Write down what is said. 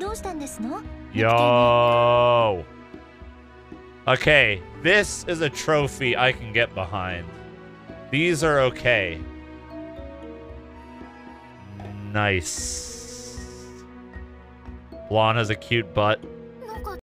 Yo. Okay, this is a trophy I can get behind. These are okay. Nice. Blonde has a cute butt.